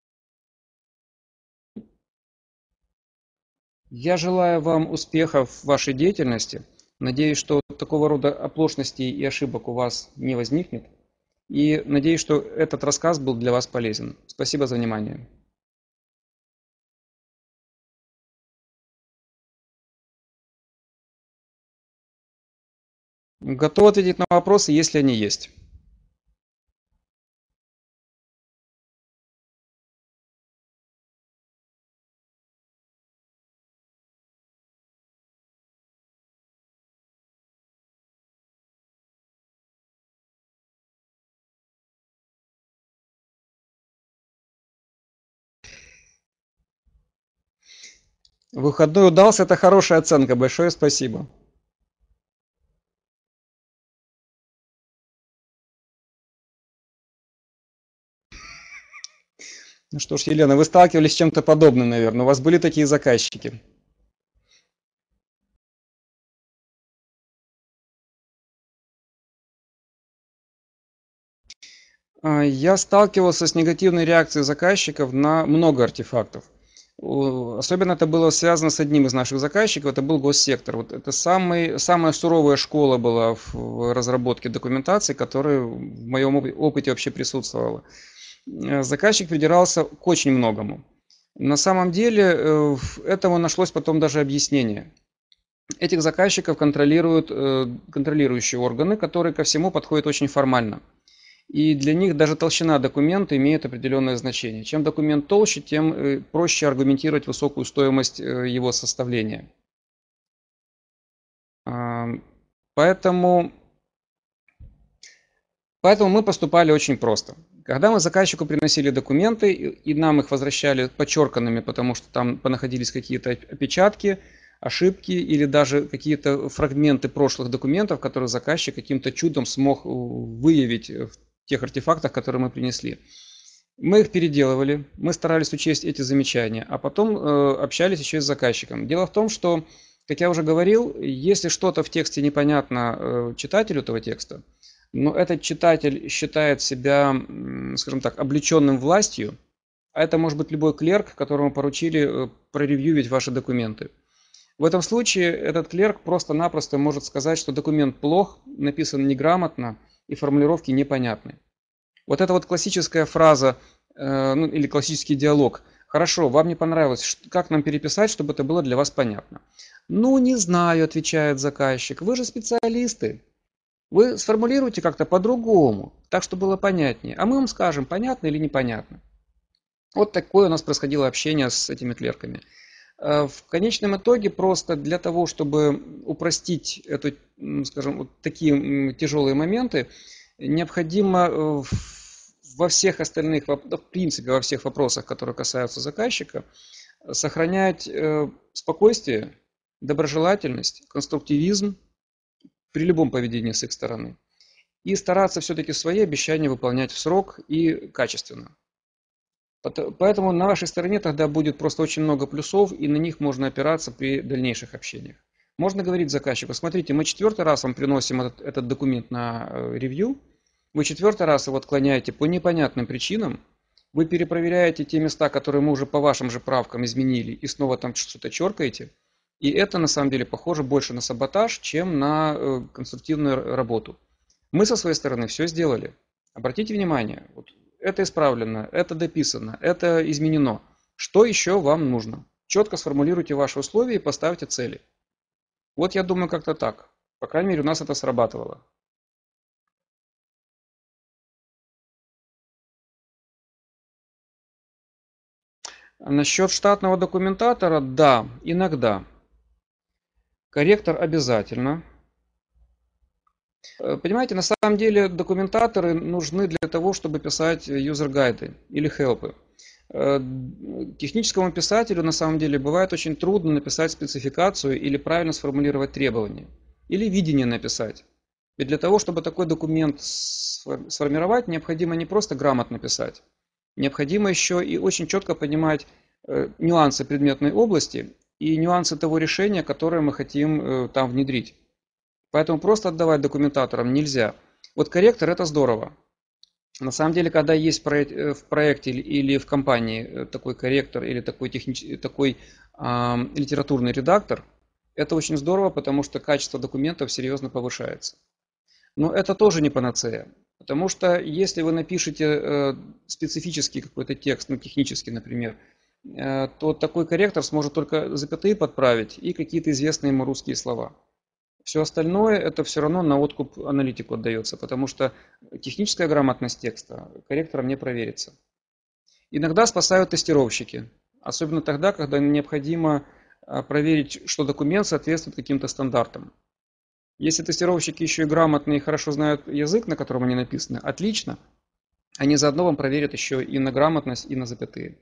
Я желаю вам успехов в вашей деятельности. Надеюсь, что такого рода оплошностей и ошибок у вас не возникнет. И надеюсь, что этот рассказ был для вас полезен. Спасибо за внимание. Готов ответить на вопросы, если они есть. Выходной удался, это хорошая оценка. Большое спасибо. Ну что ж, Елена, вы сталкивались с чем-то подобным, наверное. У вас были такие заказчики? Я сталкивался с негативной реакцией заказчиков на много артефактов. Особенно это было связано с одним из наших заказчиков, это был госсектор. Вот это самая суровая школа была в разработке документации, которая в моем опыте вообще присутствовала. Заказчик придирался к очень многому. На самом деле этому нашлось потом даже объяснение. Этих заказчиков контролируют контролирующие органы, которые ко всему подходят очень формально. И для них даже толщина документа имеет определенное значение. Чем документ толще, тем проще аргументировать высокую стоимость его составления. Поэтому мы поступали очень просто. Когда мы заказчику приносили документы, и нам их возвращали подчерканными, потому что там понаходились какие-то опечатки, ошибки или даже какие-то фрагменты прошлых документов, которые заказчик каким-то чудом смог выявить в тех артефактах, которые мы принесли. Мы их переделывали, мы старались учесть эти замечания, а потом общались еще и с заказчиком. Дело в том, что, как я уже говорил, если что-то в тексте непонятно читателю этого текста, но этот читатель считает себя, скажем так, облеченным властью, а это может быть любой клерк, которому поручили проревьювить ваши документы. В этом случае этот клерк просто-напросто может сказать, что документ плох, написан неграмотно и формулировки непонятны. Вот эта вот классическая фраза или классический диалог. Хорошо, вам не понравилось, как нам переписать, чтобы это было для вас понятно? Ну, не знаю, отвечает заказчик, вы же специалисты. Вы сформулируйте как-то по-другому, так, чтобы было понятнее. А мы вам скажем, понятно или непонятно. Вот такое у нас происходило общение с этими клерками. В конечном итоге просто для того, чтобы упростить скажем, вот такие тяжелые моменты, необходимо во всех остальных, в принципе, во всех вопросах, которые касаются заказчика, сохранять спокойствие, доброжелательность, конструктивизм при любом поведении с их стороны. И стараться все-таки свои обещания выполнять в срок и качественно. Поэтому на вашей стороне тогда будет просто очень много плюсов, и на них можно опираться при дальнейших общениях. Можно говорить заказчику, смотрите, мы 4-й раз вам приносим этот документ на ревью, вы 4-й раз его отклоняете по непонятным причинам, вы перепроверяете те места, которые мы уже по вашим же правкам изменили, и снова там что-то черкаете. И это на самом деле похоже больше на саботаж, чем на конструктивную работу. Мы со своей стороны все сделали. Обратите внимание, вот это исправлено, это дописано, это изменено. Что еще вам нужно? Четко сформулируйте ваши условия и поставьте цели. Вот я думаю, как-то так. По крайней мере, у нас это срабатывало. Насчет штатного документатора, да, иногда. Корректор обязательно. Понимаете, на самом деле документаторы нужны для того, чтобы писать юзер-гайды или хелпы. Техническому писателю на самом деле бывает очень трудно написать спецификацию или правильно сформулировать требования. Или видение написать. Ведь для того, чтобы такой документ сформировать, необходимо не просто грамотно писать. Необходимо еще и очень четко понимать нюансы предметной области и нюансы того решения, которое мы хотим там внедрить. Поэтому просто отдавать документаторам нельзя. Вот корректор это здорово. На самом деле, когда есть в проекте или в компании такой корректор или такой литературный редактор, это очень здорово, потому что качество документов серьезно повышается. Но это тоже не панацея. Потому что если вы напишете специфический какой-то текст, ну технический, например, то такой корректор сможет только запятые подправить и какие-то известные ему русские слова. Все остальное это все равно на откуп аналитику отдается, потому что техническая грамотность текста корректором не проверится. Иногда спасают тестировщики, особенно тогда, когда необходимо проверить, что документ соответствует каким-то стандартам. Если тестировщики еще и грамотные и хорошо знают язык, на котором они написаны, отлично. Они заодно вам проверят еще и на грамотность, и на запятые.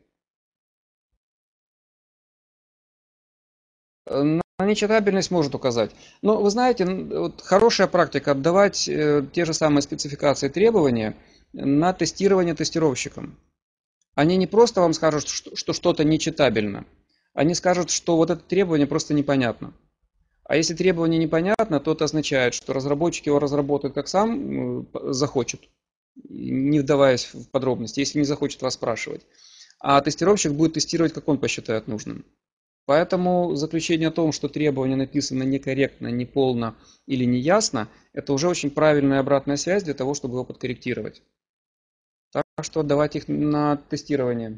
На нечитабельность может указать. Но вы знаете, вот хорошая практика отдавать те же самые спецификации и требования на тестирование тестировщикам. Они не просто вам скажут, что что-то нечитабельно. Они скажут, что вот это требование просто непонятно. А если требование непонятно, то это означает, что разработчик его разработает как сам захочет, не вдаваясь в подробности, если не захочет вас спрашивать. А тестировщик будет тестировать, как он посчитает нужным. Поэтому заключение о том, что требование написано некорректно, неполно или неясно, это уже очень правильная обратная связь для того, чтобы его подкорректировать. Так что отдавать их на тестирование.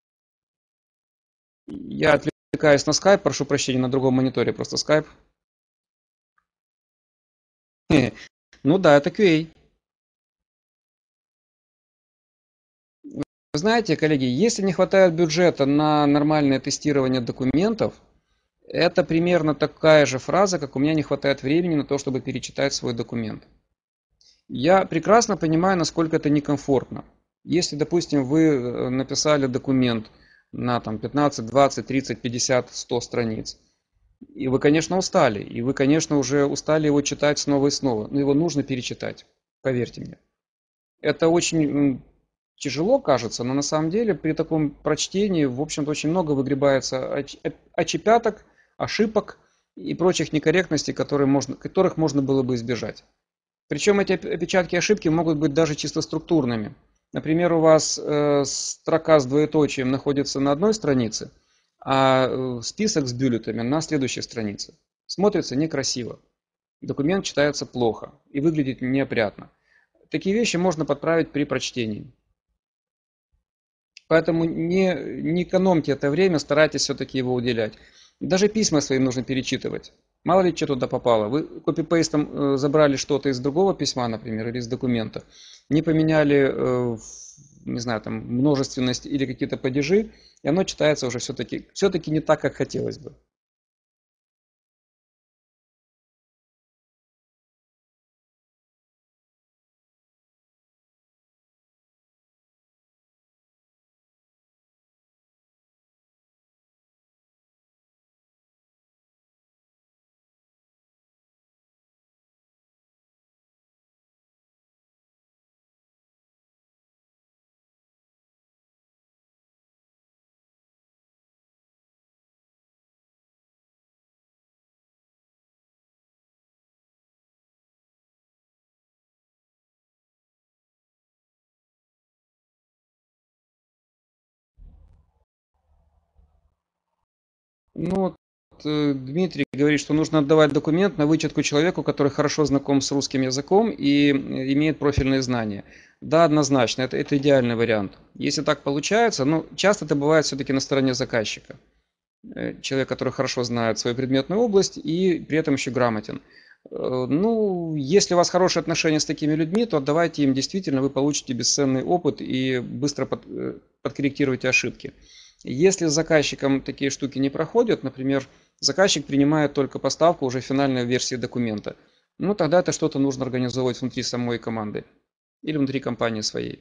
Я отвлекаюсь на скайп, прошу прощения, на другом мониторе просто скайп. Ну да, это QA. Вы знаете, коллеги, если не хватает бюджета на нормальное тестирование документов, это примерно такая же фраза, как у меня не хватает времени на то, чтобы перечитать свой документ. Я прекрасно понимаю, насколько это некомфортно. Если, допустим, вы написали документ на там, 15, 20, 30, 50, 100 страниц, и вы, конечно, устали, и вы, конечно, уже устали его читать снова и снова, но его нужно перечитать, поверьте мне. Это очень тяжело кажется, но на самом деле при таком прочтении, в общем-то, очень много выгребается очепяток, ошибок и прочих некорректностей, которых можно было бы избежать. Причем эти опечатки и ошибки могут быть даже чисто структурными. Например, у вас строка с двоеточием находится на одной странице, а список с бюллетами на следующей странице. Смотрится некрасиво. Документ читается плохо и выглядит неопрятно. Такие вещи можно подправить при прочтении. Поэтому не экономьте это время, старайтесь все-таки его уделять. Даже письма своим нужно перечитывать. Мало ли что туда попало. Вы копипейстом забрали что-то из другого письма, например, или из документа, не поменяли, не знаю, там, множественность или какие-то падежи, и оно читается уже все-таки не так, как хотелось бы. Ну, Дмитрий говорит, что нужно отдавать документ на вычетку человеку, который хорошо знаком с русским языком и имеет профильные знания. Да, однозначно, это идеальный вариант. Если так получается, но часто это бывает все-таки на стороне заказчика. Человек, который хорошо знает свою предметную область и при этом еще грамотен. Ну, если у вас хорошие отношения с такими людьми, то отдавайте им, действительно, вы получите бесценный опыт и быстро подкорректируете ошибки. Если с заказчиком такие штуки не проходят, например, заказчик принимает только поставку уже финальной версии документа, ну тогда это что-то нужно организовывать внутри самой команды или внутри компании своей.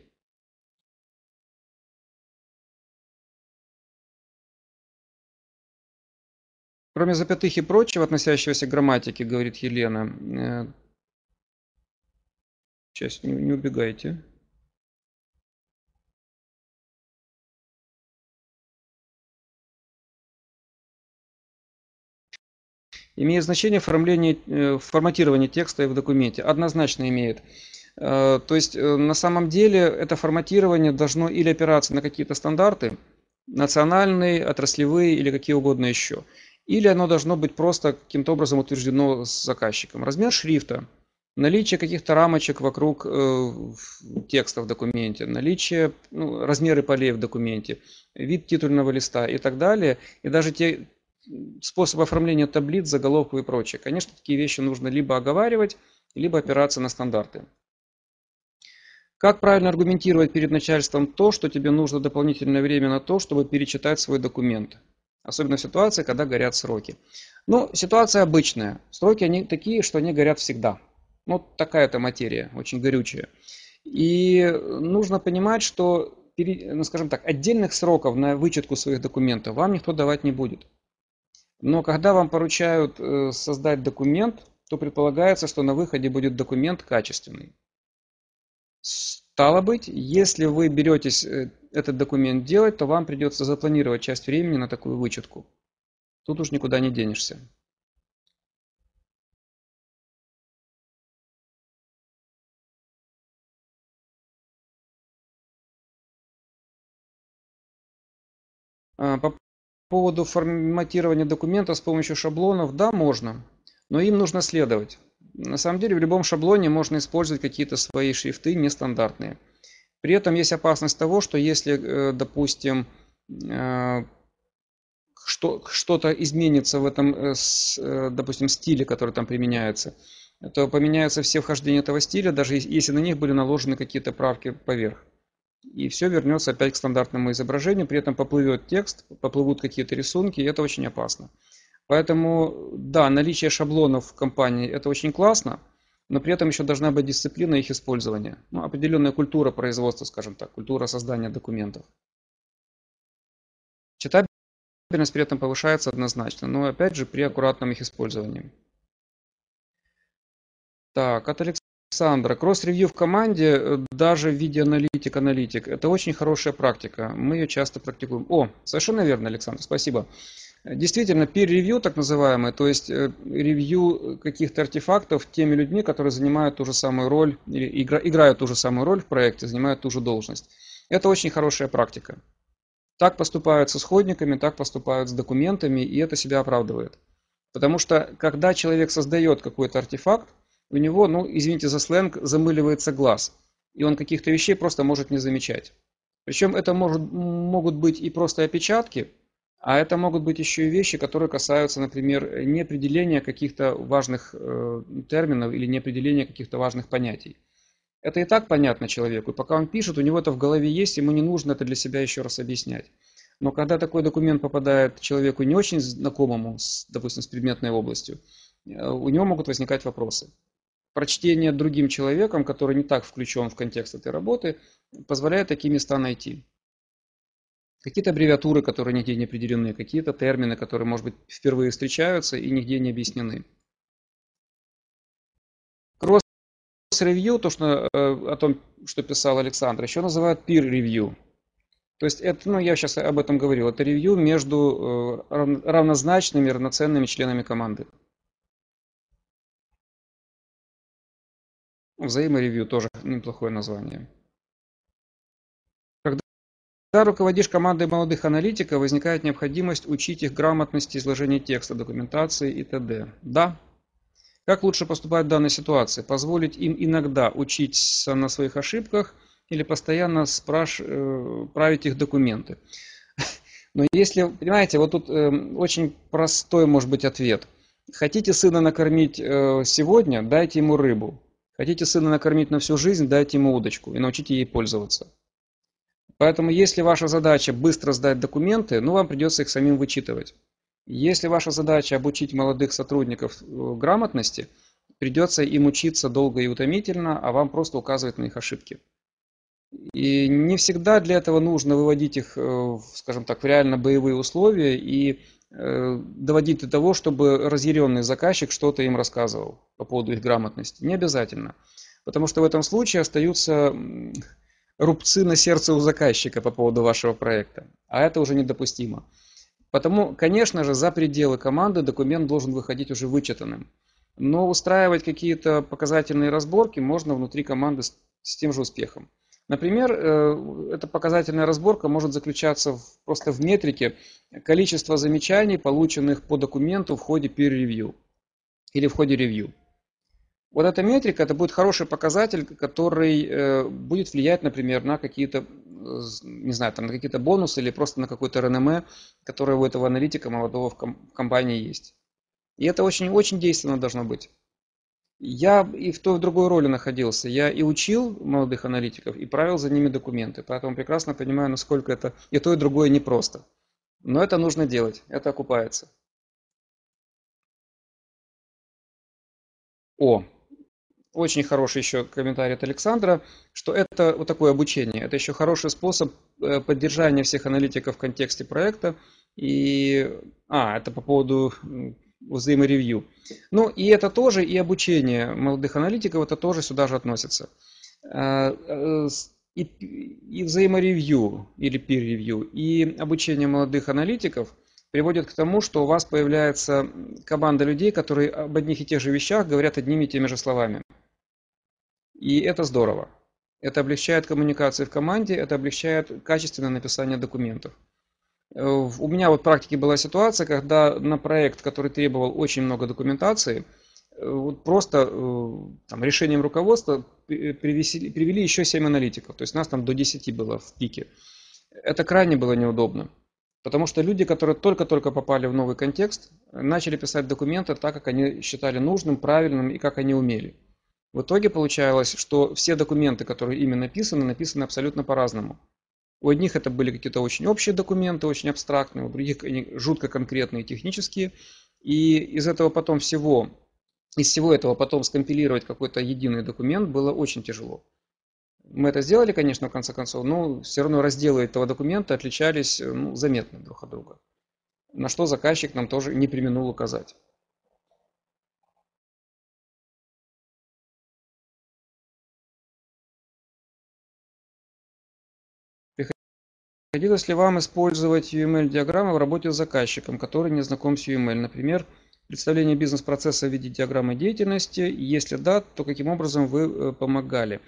Кроме запятых и прочего, относящегося к грамматике, говорит Елена, сейчас не убегайте. Имеет значение форматирование текста в документе? Однозначно имеет. То есть на самом деле это форматирование должно или опираться на какие-то стандарты, национальные, отраслевые или какие угодно еще. Или оно должно быть просто каким-то образом утверждено с заказчиком. Размер шрифта, наличие каких-то рамочек вокруг текста в документе, наличие, размеры полей в документе, вид титульного листа и так далее. И даже те способы оформления таблиц, заголовков и прочее. Конечно, такие вещи нужно либо оговаривать, либо опираться на стандарты. Как правильно аргументировать перед начальством то, что тебе нужно дополнительное время на то, чтобы перечитать свой документ? Особенно в ситуации, когда горят сроки. Ну, ситуация обычная. Сроки они такие, что они горят всегда. Ну, такая-то материя, очень горючая. И нужно понимать, что, скажем так, отдельных сроков на вычетку своих документов вам никто давать не будет. Но когда вам поручают создать документ, то предполагается, что на выходе будет документ качественный. Стало быть, если вы беретесь этот документ делать, то вам придется запланировать часть времени на такую вычетку. Тут уж никуда не денешься. По поводу форматирования документов с помощью шаблонов, да, можно, но им нужно следовать. На самом деле в любом шаблоне можно использовать какие-то свои шрифты нестандартные. При этом есть опасность того, что если, допустим, что-то изменится в этом, допустим, стиле, который там применяется, то поменяются все вхождения этого стиля, даже если на них были наложены какие-то правки поверх. И все вернется опять к стандартному изображению, при этом поплывет текст, поплывут какие-то рисунки, и это очень опасно. Поэтому, да, наличие шаблонов в компании это очень классно, но при этом еще должна быть дисциплина их использования. Ну, определенная культура производства, скажем так, культура создания документов. Читабельность при этом повышается однозначно, но опять же при аккуратном их использовании. Так, от Александра. Кросс-ревью в команде, даже в виде аналитик, это очень хорошая практика. Мы ее часто практикуем. О, совершенно верно, Александр, спасибо. Действительно, peer-review, так называемый, то есть ревью каких-то артефактов теми людьми, которые занимают ту же самую роль, или играют ту же самую роль в проекте, занимают ту же должность. Это очень хорошая практика. Так поступают с исходниками, так поступают с документами, и это себя оправдывает. Потому что, когда человек создает какой-то артефакт, у него, ну, извините за сленг, замыливается глаз. И он каких-то вещей просто может не замечать. Причем это могут быть и просто опечатки, а это могут быть еще и вещи, которые касаются, например, неопределения каких-то важных терминов или неопределения каких-то важных понятий. Это и так понятно человеку. И пока он пишет, у него это в голове есть, ему не нужно это для себя еще раз объяснять. Но когда такой документ попадает человеку не очень знакомому, допустим, с предметной областью, у него могут возникать вопросы. Прочтение другим человеком, который не так включен в контекст этой работы, позволяет такие места найти. Какие-то аббревиатуры, которые нигде не определены, какие-то термины, которые, может быть, впервые встречаются и нигде не объяснены. Кросс-ревью, то, что, о том, что писал Александр, еще называют peer-review. То есть это, ну, я сейчас об этом говорил, это ревью между равнозначными, равноценными членами команды. Взаиморевью тоже неплохое название. Когда руководишь командой молодых аналитиков, возникает необходимость учить их грамотности изложения текста, документации и т.д. Да. Как лучше поступать в данной ситуации? Позволить им иногда учиться на своих ошибках или постоянно править их документы? Но если, понимаете, вот тут очень простой может быть ответ. Хотите сына накормить сегодня, дайте ему рыбу. Хотите сына накормить на всю жизнь, дайте ему удочку и научите ей пользоваться. Поэтому если ваша задача быстро сдать документы, вам придется их самим вычитывать. Если ваша задача обучить молодых сотрудников грамотности, придется им учиться долго и утомительно, а вам просто указывать на их ошибки. И не всегда для этого нужно выводить их, скажем так, в реально боевые условия и доводить до того, чтобы разъяренный заказчик что-то им рассказывал по поводу их грамотности. Не обязательно. Потому что в этом случае остаются рубцы на сердце у заказчика по поводу вашего проекта. А это уже недопустимо. Потому, конечно же, за пределы команды документ должен выходить уже вычитанным. Но устраивать какие-то показательные разборки можно внутри команды с тем же успехом. Например, эта показательная разборка может заключаться просто в метрике количества замечаний, полученных по документу в ходе peer review или в ходе ревью. Вот эта метрика, это будет хороший показатель, который будет влиять, например, на какие-то, не знаю, там, на какие-то бонусы или просто на какое-то реноме, которое у этого аналитика молодого в компании есть. И это очень-очень действенно должно быть. Я и в той, и в другой роли находился. Я и учил молодых аналитиков, и правил за ними документы. Поэтому прекрасно понимаю, насколько это и то, и другое непросто. Но это нужно делать, это окупается. Очень хороший еще комментарий от Александра, что это вот такое обучение. Это еще хороший способ поддержания всех аналитиков в контексте проекта. Это по поводу взаиморевью. И это тоже, и обучение молодых аналитиков, это тоже сюда же относится. И взаиморевью или peer-ревью, и обучение молодых аналитиков приводит к тому, что у вас появляется команда людей, которые об одних и тех же вещах говорят одними и теми же словами. И это здорово. Это облегчает коммуникации в команде, это облегчает качественное написание документов. У меня в практике была ситуация, когда на проект, который требовал очень много документации, просто решением руководства привели еще 7 аналитиков. То есть нас там до 10 было в пике. Это крайне было неудобно. Потому что люди, которые только-только попали в новый контекст, начали писать документы так, как они считали нужным, правильным и как они умели. В итоге получалось, что все документы, которые ими написаны абсолютно по-разному. У одних это были какие-то очень общие документы, очень абстрактные, у других они жутко конкретные, технические. И из всего этого потом скомпилировать какой-то единый документ было очень тяжело. Мы это сделали, конечно, в конце концов, но все равно разделы этого документа отличались заметно друг от друга. На что заказчик нам тоже не преминул указать. Приходилось ли вам использовать UML-диаграммы в работе с заказчиком, который не знаком с UML? Например, представление бизнес-процесса в виде диаграммы деятельности. Если да, то каким образом вы помогали?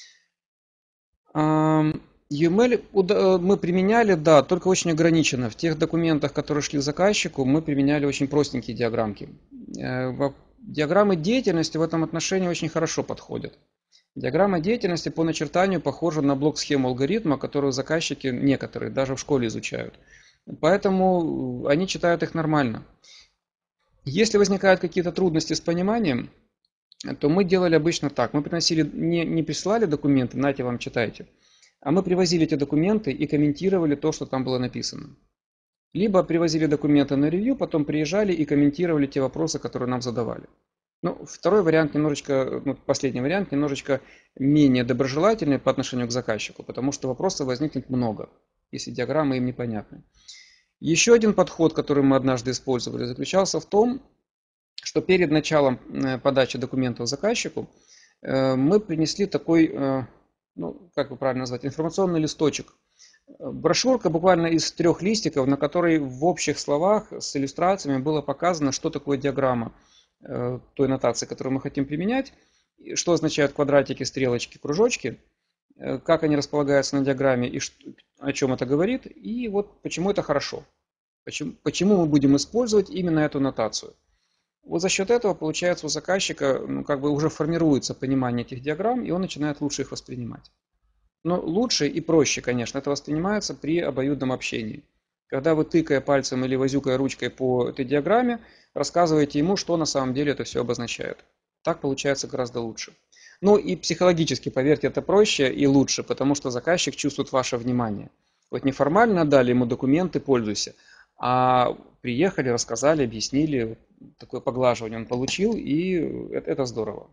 UML мы применяли, да, только очень ограниченно. В тех документах, которые шли заказчику, мы применяли очень простенькие диаграммки. Диаграммы деятельности в этом отношении очень хорошо подходят. Диаграмма деятельности по начертанию похожа на блок-схему алгоритма, которую заказчики некоторые даже в школе изучают. Поэтому они читают их нормально. Если возникают какие-то трудности с пониманием, то мы делали обычно так. Мы приносили, не присылали документы, нате вам, читайте. А мы привозили эти документы и комментировали то, что там было написано. Либо привозили документы на ревью, потом приезжали и комментировали те вопросы, которые нам задавали. Второй вариант последний вариант немножечко менее доброжелательный по отношению к заказчику, потому что вопросов возникнет много, если диаграммы им непонятны. Еще один подход, который мы однажды использовали, заключался в том, что перед началом подачи документов заказчику мы принесли такой, как бы правильно назвать, информационный листочек. Брошюрка буквально из 3 листиков, на которой в общих словах с иллюстрациями было показано, что такое диаграмма той нотации, которую мы хотим применять, что означают квадратики, стрелочки, кружочки, как они располагаются на диаграмме и о чем это говорит и вот почему это хорошо. Почему мы будем использовать именно эту нотацию. Вот за счет этого, получается, у заказчика как бы уже формируется понимание этих диаграмм, и он начинает лучше их воспринимать. Но лучше и проще, конечно, это воспринимается при обоюдном общении. Когда вы, тыкая пальцем или возюкая ручкой по этой диаграмме, рассказываете ему, что на самом деле это все обозначает. Так получается гораздо лучше. Ну и психологически, поверьте, это проще и лучше, потому что заказчик чувствует ваше внимание. Вот неформально дали ему документы, пользуйся, а приехали, рассказали, объяснили, такое поглаживание он получил, и это здорово.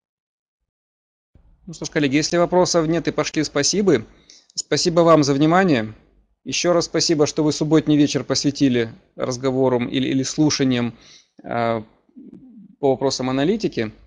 Ну что ж, коллеги, если вопросов нет и пошли спасибо. Спасибо вам за внимание. Еще раз спасибо, что вы субботний вечер посвятили разговорам или слушаниям по вопросам аналитики.